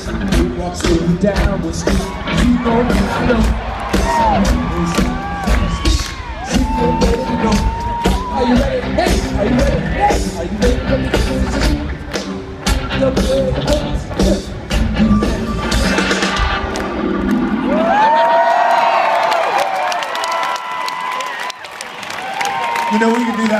Walk slowly down the street. You gon' know. She gon' ready to go. Are you ready? Hey, are you ready? Hey, are you ready for me to see? The bird. You know we can do that.